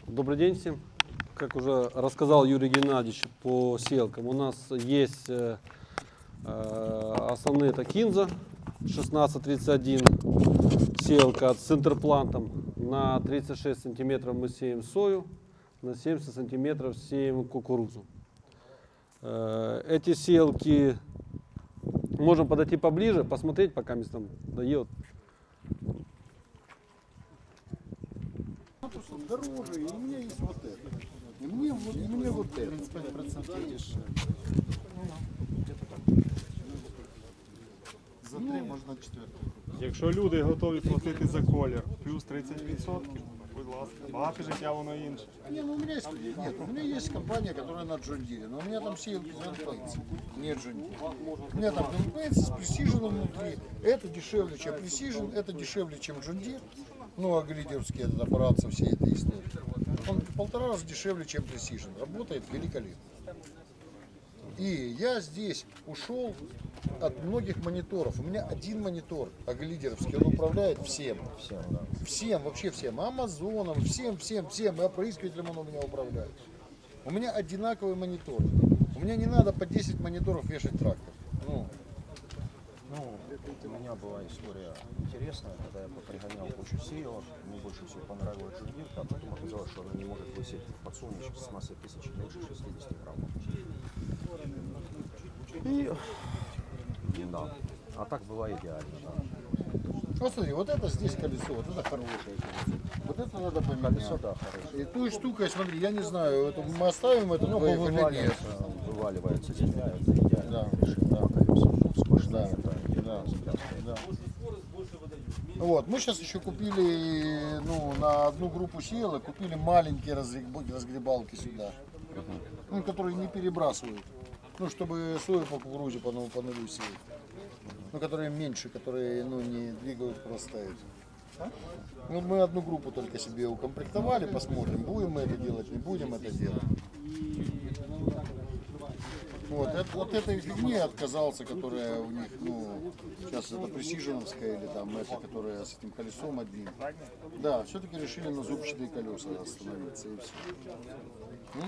Добрый день всем. Как уже рассказал Юрий Геннадьевич по сеялкам, у нас есть основные, это Кинза 1631, сеялка с интерплантом. На 36 сантиметров мы сеем сою, на 70 сантиметров сеем кукурузу. Эти сеялки можем подойти поближе, посмотреть, пока мест там дает. Дороже, и у меня есть вот это. И мне вот это. 35% дешевле. За 3 можна 4. Якщо люди готові платити за колір плюс 30%, будь ласка, багато життя воно інше. Не, ну у меня есть, нет, у меня есть компания, которая на John Deere, но у меня там сеялки Grandpains, не John Deere. У меня там Grandpains с Precision внутри, это дешевле, чем Precision, это дешевле, чем John Deere. Ну, а глидерский этот аппарат со всей этой историей. Он в 1,5 раза дешевле, чем Precision, работает великолепно. И я здесь ушел от многих мониторов. У меня один монитор аглидеровский, он управляет всем. Всем, вообще всем. Амазоном, всем. И опрыскивателем он у меня управляет. У меня одинаковый монитор. У меня не надо по 10 мониторов вешать трактор. Ну, у меня была история интересная, когда я пригонял кучу сеялок, мне больше всего понравилась John Deere, а потом оказалось, что она не может высеять подсолнечник с массой 1000 меньше 60 граммов. И да, а так было идеально, да. Вот смотри, вот это здесь колесо, вот это хорошее колесо. Вот это надо поменять. Колесо, да, хорошее. И той штукой, смотри, я не знаю, это мы оставим это двоих или нет. Вываливается земля, это идеально. Да. Сплошная, Да. Вот, мы сейчас еще купили, ну, на одну группу сеялок, купили маленькие разгребалки сюда, ну, которые не перебрасывают, ну, чтобы сою по кукурузе по нулю сеять, ну, которые меньше, которые, ну, не двигают просто это. Ну, мы одну группу только себе укомплектовали, посмотрим, будем мы это делать, не будем это делать. Вот, от этой фигни отказался, которая у них, ну, сейчас это пресиженовская или там это, которая с этим колесом одним. Да, все-таки решили на зубчатые колеса остановиться и все.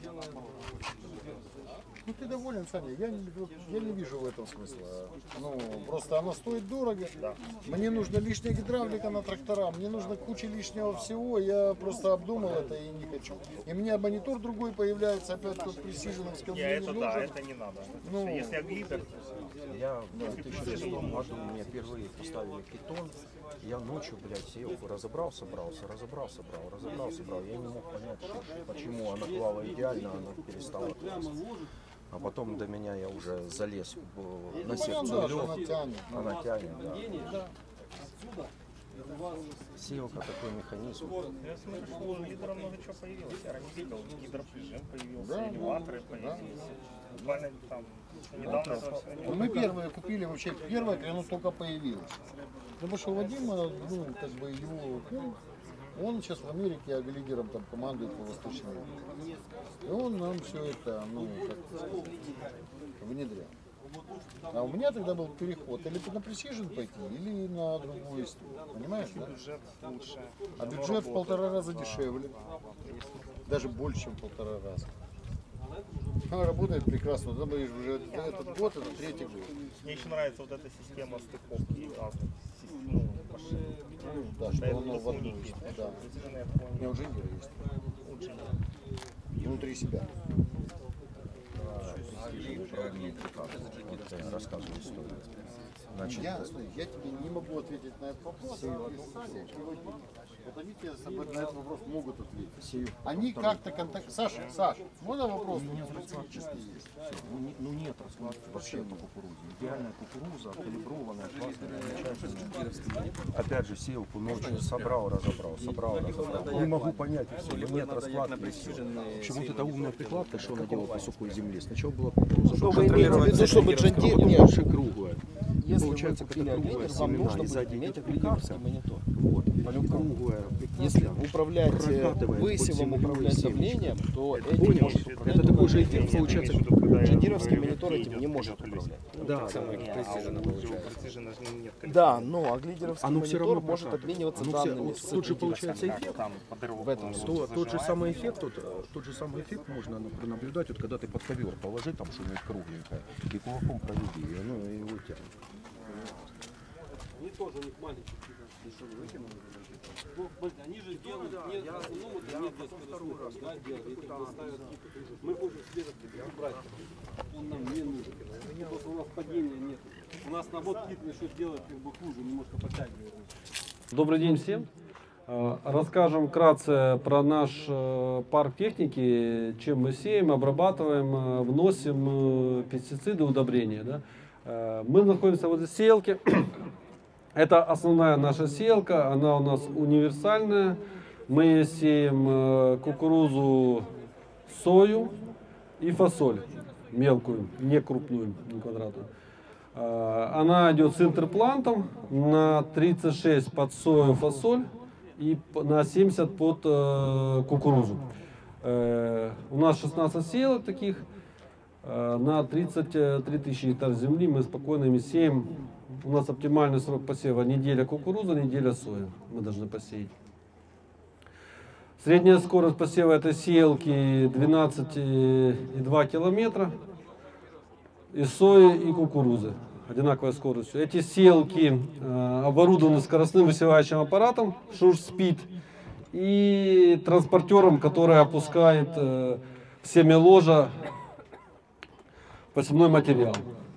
Ну ты доволен, Саня, я не вижу в этом смысла. Ну, просто оно стоит дорого. Мне нужна лишняя гидравлика на трактора, мне нужна куча лишнего всего, я просто обдумал это и не хочу. И у меня монитор другой появляется, опять тот пресиженовский, мне не нужен. Да, это не надо. Ну, Если глидер, Я в 2006 году мне впервые поставили питон, я ночью, блядь, сеялку разобрал, собрал. Я не мог понять, почему она клала идеально, она перестала класть. А потом до меня я уже залез на секцию лёг, она тянет, да. Сеялка такой механизм. я смотрю, что у глидера много чего появилось. Я раньше видел, гидроприжим появился, элеваторы появились. Буквально там недавно это все. Мы первые купили, вообще первое, когда оно только появилось. Потому что у Вадима, ну, как бы его кум, он сейчас в Америке глидером там командует по Восточной Европе. И он нам все это, ну, как сказать, внедрял. А у меня тогда был переход или на Precision пойти, или на другую историю. Понимаешь, да? Бюджет лучше. А бюджет в 1,5 раза дешевле. Даже больше, чем в 1,5 раза. Она работает прекрасно. Там уже этот год, это 3-й год. Мне еще нравится вот эта система стыковки разных систем, машин. Да, что оно в одну. Да. У меня уже не есть. Внутри себя. Вот я рассказываю историю. Значит, Я тебе не могу ответить на этот вопрос. Вот они тебе на этот вопрос могут ответить. Они как-то контактируют. Саша, можно вопрос? У меня специфический есть. ну нет раскладки вообще по кукурузе. Идеальная кукуруза, калиброванная, классная, замечательная. Опять же, сеялку ночью собрал, разобрал. Не могу понять, все, нет раскладки. Почему вот эта умная прикладка, что она делала по сухой земле? Сначала была кукуруза, Что вы имеете в виду, чтобы John Deere не больше круглая. если вы получается, купили это круглая аглидер, вам семена, нужно и будет сзади иметь идет аглидеровский плекарка. монитор. Вот. По-любому. Круглая плекарка, Если она управлять прокатывает под высевом, землей управлять семечко. давлением, то Ты этим понял? может Это управлять такой только же аглидер. эффект получается. Джандировский монитор этим не может управлять. Да, Самое да. Precision получается. Precision нет количества. Да, но аглидеровский Оно всё монитор равно может прокатывает. обмениваться Оно все- данными вот с тут же получается аглидеровским. эффект. Там под дыру В этом Тот же самый эффект, тот же самый эффект можно наблюдать, вот когда ты под ковер положи, там что-нибудь кругленькое, и кулаком проведи, и оно и его тянет. Они тоже у них маленькие. Ну, смотрите, они же делают не в основном это не для скоростных, да, делают. Если они ставят мы можем следом убрать. Он нам не нужен. Потому что у нас падения нет. У нас наоборот кит еще делает как бы хуже, немножко подтягивает. Добрый день всем. Расскажем вкратце про наш парк техники, чем мы сеем, обрабатываем, вносим пестициды, удобрения. Да? Мы находимся возле сеялки. Это основная наша сеялка, она у нас универсальная. Мы сеем кукурузу, сою и фасоль мелкую, не крупную, не квадратную. Она идет с интерплантом на 36 под сою, фасоль и на 70 под кукурузу. У нас 16 сеялок таких, на 33 тысячи гектар земли мы спокойно ими сеем. У нас оптимальный срок посева неделя кукуруза, неделя соя мы должны посеять. Средняя скорость посева этой сеялки 12,2 километра. И сои, и кукурузы. Одинаковая скорость. Эти сеялки оборудованы скоростным высевающим аппаратом Шурспид и транспортером, который опускает в семяложа посевной материал.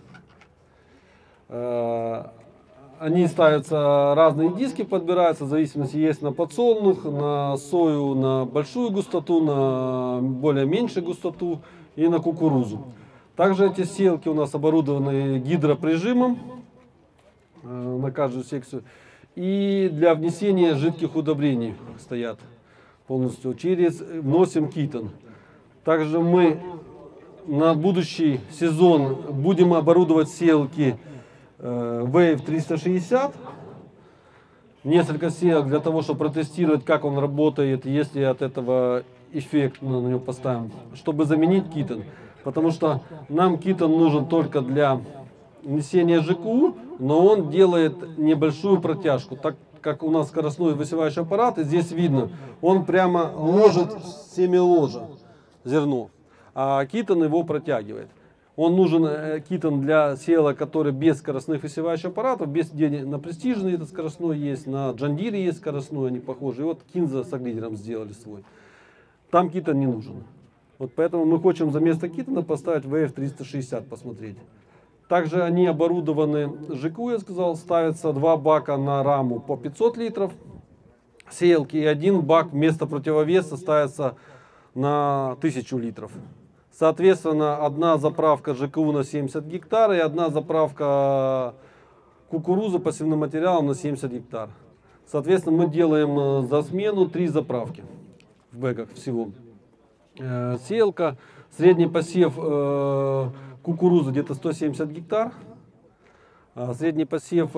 Они ставятся, разные диски подбираются, в зависимости есть на подсолнух, на сою на большую густоту, на более меньшую густоту и на кукурузу. Также эти сеялки у нас оборудованы гидроприжимом на каждую секцию. И для внесения жидких удобрений стоят полностью. Вносим кетон. Также мы на будущий сезон будем оборудовать сеялки Wave 360. Несколько сеялок для того, чтобы протестировать, как он работает, если от этого эффект на него поставим, чтобы заменить кетон. Потому что нам кетон нужен только для внесения ЖКУ, но он делает небольшую протяжку. Так как у нас скоростной высевающий аппарат, и здесь видно, он прямо ложит семяложа, зерно, а кетон его протягивает. Он нужен кетон для сеялок, которые без скоростных высевающих аппаратов, без на Precision этот скоростной есть, на Джандире есть скоростной, они похожи. И вот Кинза с аглидером сделали свой. Там кетон не нужен. Вот поэтому мы хотим за место кетона поставить Wave 360, посмотреть. Также они оборудованы ЖКУ, я сказал, ставятся 2 бака на раму по 500 литров сеялки, и 1 бак вместо противовеса ставится на 1000 литров. Соответственно, одна заправка ЖКУ на 70 гектар и одна заправка кукурузы посевным материалом на 70 гектар. Соответственно, мы делаем за смену 3 заправки в бэках всего. Сеялка, средний посев кукурузы где-то 170 гектар, средний посев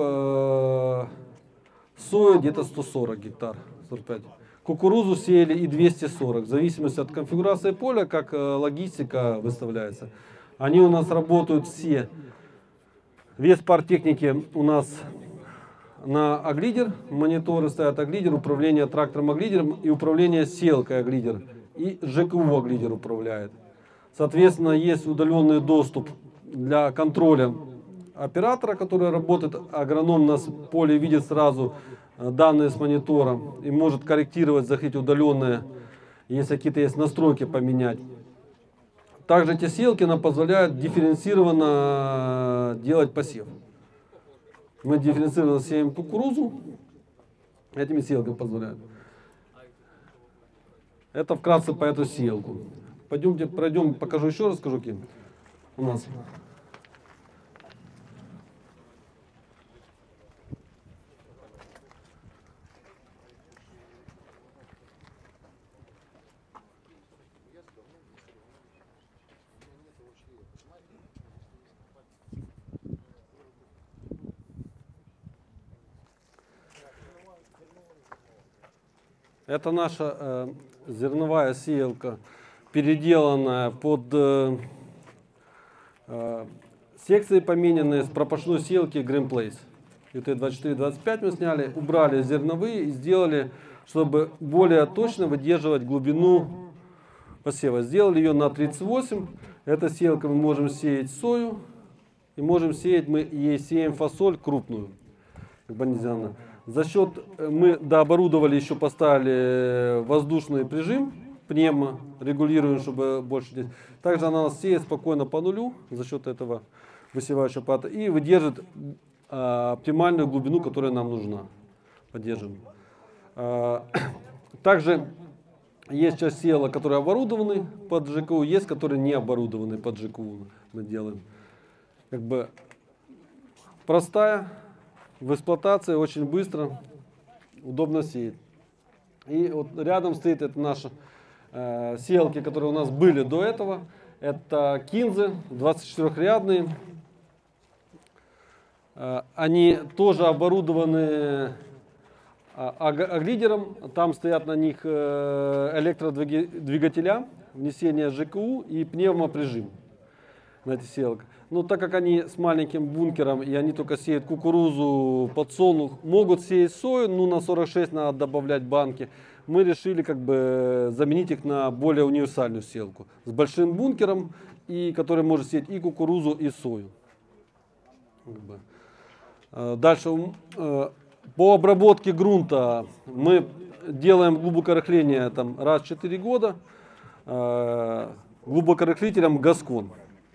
сои где-то 140 гектар, 45. Кукурузу сеяли и 240, в зависимости от конфигурации поля, как логистика выставляется. Они у нас работают все. Весь парк техники у нас на аглидер, мониторы стоят аглидер, управление трактором аглидером и управление сеялкой аглидер. И ЖКУ аглидер управляет. Соответственно, есть удаленный доступ для контроля оператора, который работает. Агроном на поле видит сразу данные с монитора и может корректировать, заходить удаленно, если какие-то есть настройки поменять. Также эти сеялки нам позволяют дифференцированно делать посев. Мы дифференцированно сеем кукурузу, этими сеялками позволяют. Это вкратце по эту сеялку. Пойдемте пройдем, покажу еще раз, скажу, какие у нас. Это наша зерновая сеялка, переделанная под секции, помененные с пропашной сеялки Green Place. ЮТ-24-25 мы сняли, убрали зерновые и сделали, чтобы более точно выдерживать глубину посева. Сделали ее на 38. Эта сеялка мы можем сеять сою и можем сеять, мы ей сеем фасоль крупную. За счет, мы дооборудовали, еще поставили воздушный прижим, пневмо, регулируем, чтобы больше. Также она у нас сеет спокойно по нулю за счет этого высевающего аппарата и выдержит оптимальную глубину, которая нам нужна. Поддерживаем. Также есть часть сеяла, которые оборудованы под ЖКУ, есть, которые не оборудованы под ЖКУ. Мы делаем. Как бы простая, в эксплуатации, очень быстро, удобно сеять. И вот рядом стоит это наши сеялки, которые у нас были до этого. Это Кинзы, 24-рядные. Они тоже оборудованы аглидером. Там стоят на них электродвигателя, внесение ЖКУ и пневмоприжим на эти сеялки. Но так как они с маленьким бункером и они только сеют кукурузу, подсолнух, могут сеять сою, ну на 46 надо добавлять банки. Мы решили как бы заменить их на более универсальную сеялку с большим бункером, и который может сеять и кукурузу, и сою. Дальше по обработке грунта мы делаем глубокорыхление там, раз в 4 года глубокорыхлителем Гаскон.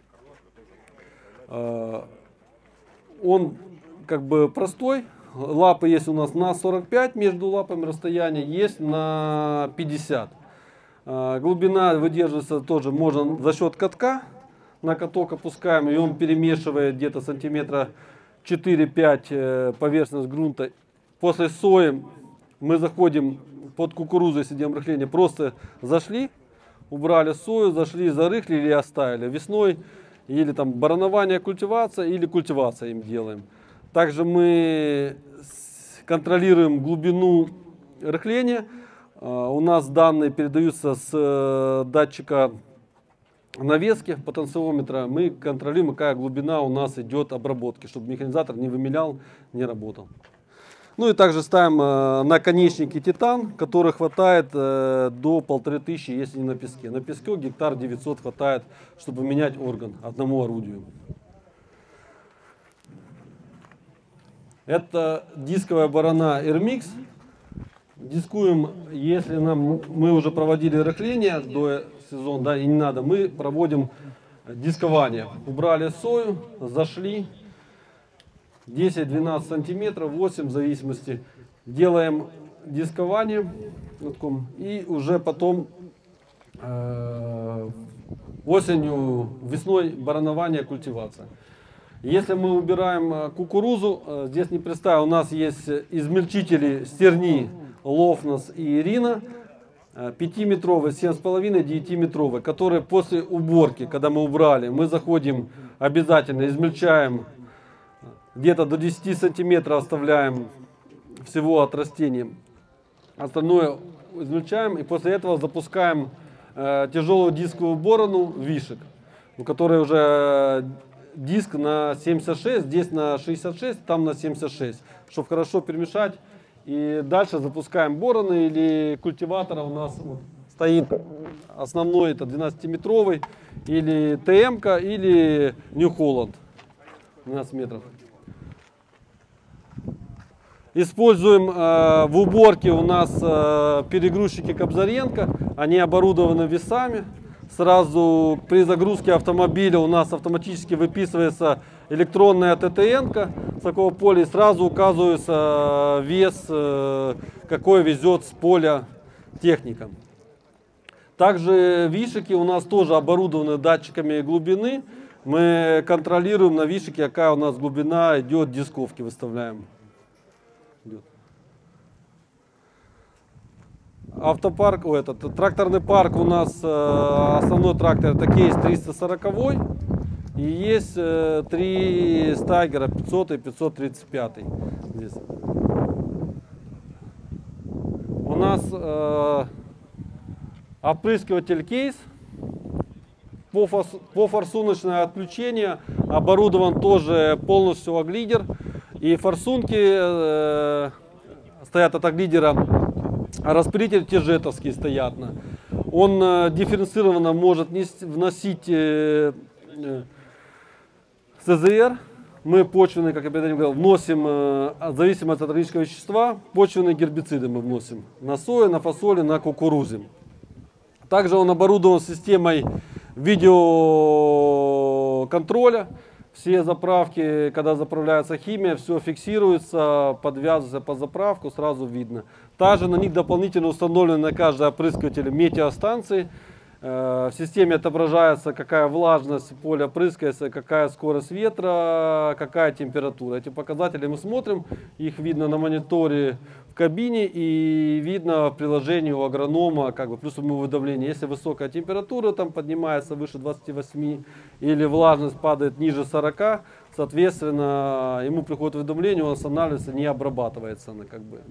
Он как бы простой. Лапы есть у нас на 45, между лапами расстояние есть на 50. Глубина выдерживается тоже можно за счет катка. На каток опускаем, и он перемешивает где-то сантиметра 4-5 поверхность грунта. После сои мы заходим под кукурузу, если делаем рыхление, просто зашли, убрали сою, зашли, зарыхлили и оставили. Весной или там баранование, культивация, или культивация им делаем. Также мы контролируем глубину рыхления. У нас данные передаются с датчика навески, потенциометра. Мы контролируем, какая глубина у нас идет обработки, чтобы механизатор не вымелял, не работал. Ну и также ставим наконечники титан, который хватает до 1500, если не на песке. На песке гектар 900 хватает, чтобы менять орган одному орудию. Это дисковая барана Airmix. Дискуем, если мы уже проводили рыхление до сезона, да, и не надо, мы проводим дискование. Убрали сою, зашли. 10-12 сантиметров, 8 в зависимости. Делаем дискование и уже потом осенью, весной баранование, культивация. Если мы убираем кукурузу, здесь не представил, у нас есть измельчители стерни Лофнос и Ирина, 5-метровые, 7,5, 9-метровые, которые после уборки, когда мы убрали, мы заходим обязательно, измельчаем. Где-то до 10 сантиметров оставляем всего от растений. Остальное измельчаем и после этого запускаем тяжелую дисковую борону вишек, у которой уже диск на 76, здесь на 66, там на 76, чтобы хорошо перемешать. И дальше запускаем бороны или культиватора. У нас вот стоит основной, это 12-метровый, или ТМ-ка, или New Holland, 12 метров. Используем в уборке у нас перегрузчики Кобзаренко, они оборудованы весами. Сразу при загрузке автомобиля у нас автоматически выписывается электронная ТТН-ка с такого поля, и сразу указывается вес, какой везет с поля техника. Также вишики у нас тоже оборудованы датчиками глубины. Мы контролируем на вишике, какая у нас глубина идет, дисковки выставляем. Автопарк, тракторный парк у нас, основной трактор это кейс 340 и есть 3 стагера 500 и 535 здесь. У нас опрыскиватель кейс по форсуночное отключение, оборудован тоже полностью оглидер. И форсунки стоят от оглидера, а распылитель тяжетовский стоят. Он дифференцированно может вносить СЗР. Мы почвенные, как я перед этим говорил, вносим, в зависимости от органического вещества, почвенные гербициды мы вносим на сою, на фасоли, на кукурузе. Также он оборудован системой видеоконтроля. Все заправки, когда заправляется химия, все фиксируется, подвязывается под заправку, сразу видно. Также на них дополнительно установлены на каждый опрыскиватель метеостанции. В системе отображается, какая влажность поля опрыскивается, какая скорость ветра, какая температура. Эти показатели мы смотрим, их видно на мониторе в кабине и видно в приложении у агронома, как бы плюс умовое давление. Если высокая температура там поднимается выше 28 или влажность падает ниже 40, соответственно, ему приходит уведомление, он останавливается, не обрабатывается она как бы.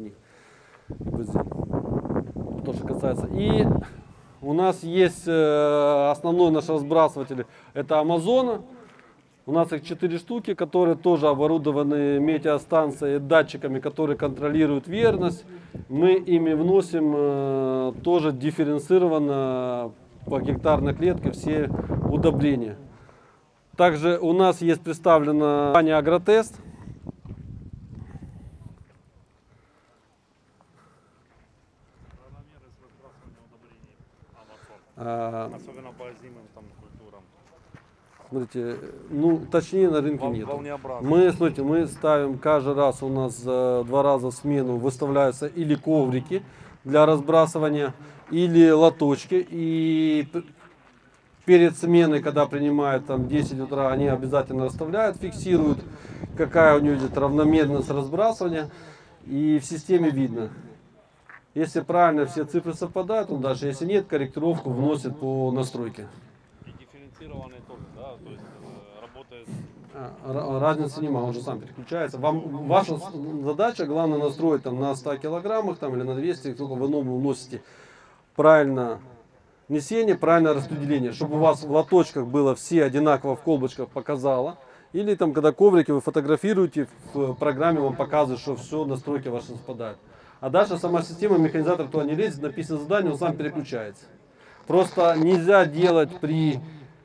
То, что касается. И у нас есть основной наш разбрасыватель, это Амазона. У нас их 4 штуки, которые тоже оборудованы метеостанцией, датчиками, которые контролируют верность. Мы ими вносим тоже дифференцированно по гектарной клетке все удобрения. Также у нас есть представлена компания Агротест. Особенно по озимым там культурам. Смотрите, ну точнее на рынке нет. Смотрите, мы ставим каждый раз, у нас 2 раза в смену выставляются или коврики для разбрасывания, или лоточки. И перед сменой, когда принимают там 10 утра, они обязательно расставляют, фиксируют, какая у нее идет равномерность разбрасывания. И в системе видно. Если правильно все цифры совпадают, он дальше, если нет, корректировку вносит по настройке. И дифференцированный тоже, да, то есть работает. Разницы нема, он же сам переключается. Ваша задача, главное настроить там на 100 килограммах там, или на 200, только вы новую вносите правильно несение, правильное распределение, чтобы у вас в лоточках было все одинаково в колбочках показало. Или там, когда коврики вы фотографируете, в программе вам показывает, что все настройки ваши совпадают. А дальше сама система, механизатор туда не лезет, написано задание, он сам переключается. Просто нельзя делать при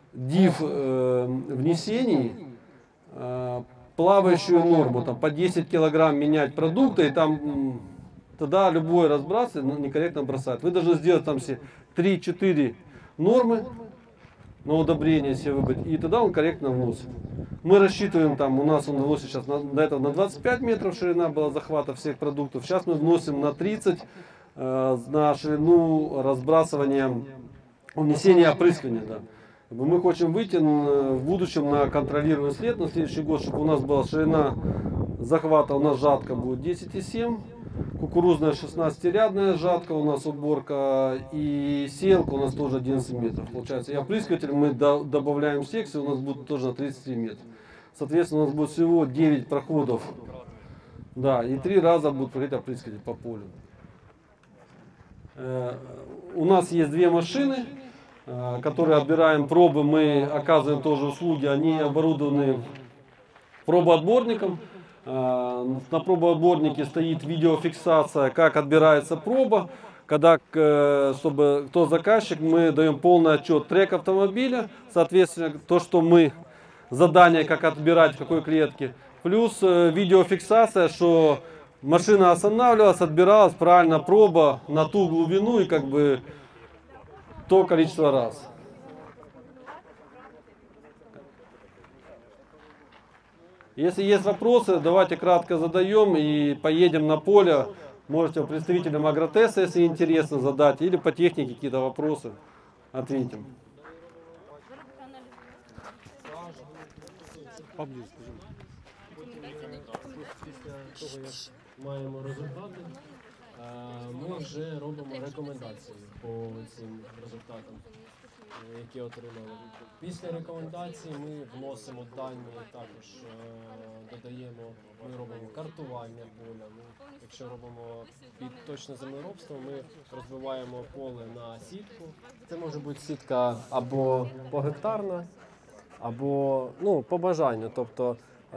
внесении плавающую норму, там, по 10 килограмм менять продукты, и там тогда любой разброс некорректно бросает. Вы должны сделать там все 3-4 нормы на удобрение себе выбрать, и тогда он корректно вносит. Мы рассчитываем, там у нас он вносит сейчас до этого на 25 метров ширина была захвата всех продуктов. Сейчас мы вносим на 30 на ширину разбрасывания, внесения опрыскивания. Да. Мы хотим выйти в будущем на контролируемый след на следующий год, чтобы у нас была ширина захвата, у нас жатка будет 10,7, кукурузная 16-рядная жатка, у нас уборка, и сеялка у нас тоже 11 метров получается. И опрыскиватель мы добавляем секцию, у нас будет тоже на 33 метра. Соответственно, у нас будет всего 9 проходов, да, и 3 раза будет проходить опрыскиватель по полю. У нас есть 2 машины, которые отбираем пробы, мы оказываем тоже услуги, они оборудованы пробоотборником. На пробоотборнике стоит видеофиксация, как отбирается проба. Когда, чтобы кто заказчик, мы даем полный отчет, трек автомобиля, соответственно, то, что мы, задание, как отбирать, в какой клетке. Плюс видеофиксация, что машина останавливалась, отбиралась, правильно проба на ту глубину и как бы то количество раз. Если есть вопросы, давайте кратко задаем и поедем на поле. Можете представителям Агротеста, если интересно, задать, или по технике какие-то вопросы ответим. Маємо результати. Ми вже робимо рекомендації по цим результатам, які отримали. Після рекомендацій ми вносимо дані, також додаємо, ми робимо картування поля. Якщо робимо під точне землеробство, ми розбиваємо поле на сітку. Це може бути сітка або погектарна, або по бажанню. Тобто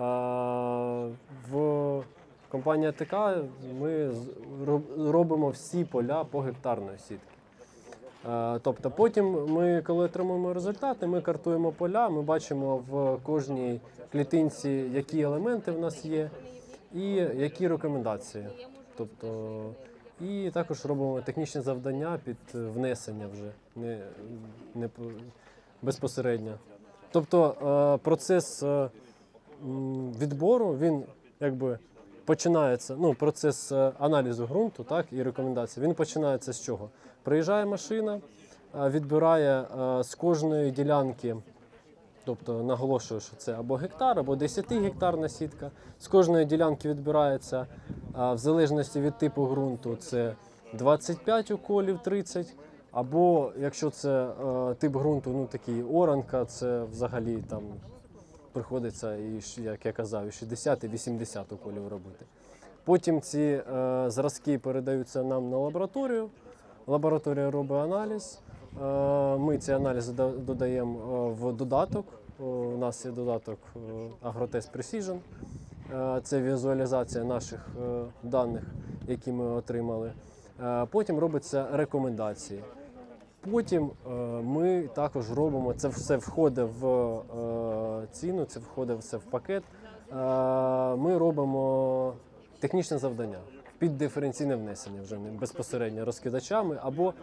в компанії АТК ми робимо всі поля погектарної сітки. Тобто потім ми, коли отримуємо результати, ми картуємо поля, ми бачимо в кожній клітинці, які елементи в нас є і які рекомендації. Тобто, і також робимо технічні завдання під внесення вже, не безпосередньо. Тобто процес відбору, він якби починається, процес аналізу ґрунту, так, і рекомендацій, він починається з чого? Приїжджає машина, відбирає з кожної ділянки, тобто наголошую, що це або гектар, або 10-гектарна сітка. З кожної ділянки відбирається, в залежності від типу ґрунту, це 25 уколів, 30, або якщо це тип ґрунту, такий оранка, це взагалі там приходиться, як я казав, і 60, і 80 уколів робити. Потім ці зразки передаються нам на лабораторію. Лабораторія робить аналіз, ми ці аналізи додаємо в додаток. У нас є додаток Agrotest Precision, це візуалізація наших даних, які ми отримали. Потім робляться рекомендації. Потім ми також робимо, це все входить в ціну, це входить все в пакет. Ми робимо технічне завдання під диференційне внесення вже безпосередньо розкидачами або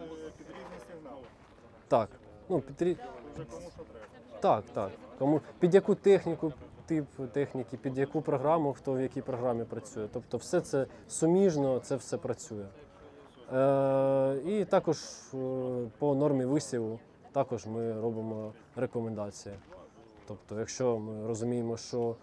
так, так. Під яку техніку, тип техніки, під яку програму, хто в якій програмі працює. Тобто все це суміжно, це все працює. І також по нормі висіву також ми робимо рекомендації. Тобто, якщо ми розуміємо, що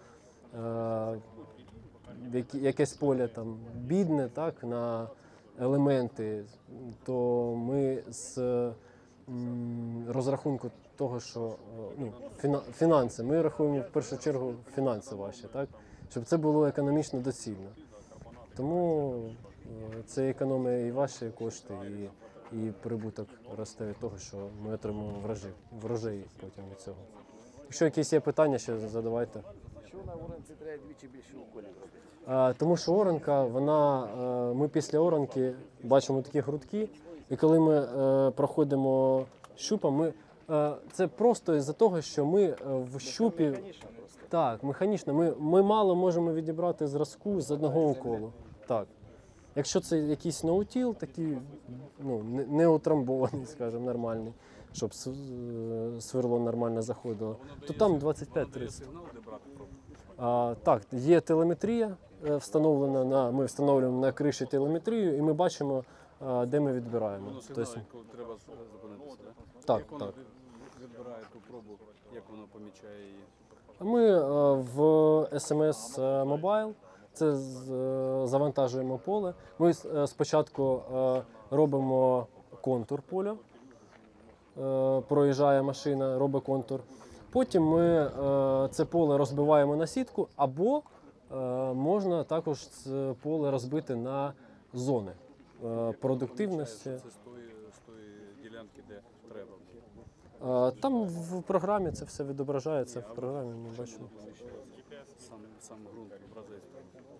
якесь поле там бідне, так, на елементи, то ми з розрахунку того, що фінанси, ми рахуємо в першу чергу фінанси ваші, так, щоб це було економічно доцільно. Тому це економія і ваші кошти, і прибуток росте від того, що ми отримуємо врожай потім від цього. Якщо якісь є питання, ще задавайте. Чому на оранці треба двічі більше уколів робити? Тому що оранка, ми після оранки бачимо такі грудки, і коли ми проходимо щупом, це просто із-за того, що ми в щупі... Так, механічно. Ми мало можемо відібрати зразку з одного уколу. Так. Якщо це якийсь ноутіл, такий не утрамбований, скажімо, нормальний, щоб сверло нормально заходило, то там 25-30. Так, є телеметрія встановлена, ми встановлюємо на криші телеметрію і ми бачимо, де ми відбираємо. Тобто, коли треба зупинитися, так? Як воно відбирає ту пробу, як воно помічає її? Ми в SMS Mobile, це завантажуємо поле. Ми спочатку робимо контур поля, проїжджає машина, робить контур. Потім ми це поле розбиваємо на сітку, або можна також це поле розбити на зони продуктивності. Це з тої ділянки, де треба. Там в програмі це все відображається, в програмі ми бачимо. Сам ґрунт образець.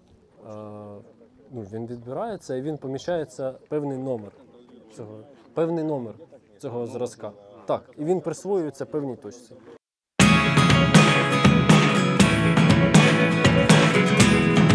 Він відбирається і він поміщається певний номер цього зразка. Так, і він присвоюється певній точці.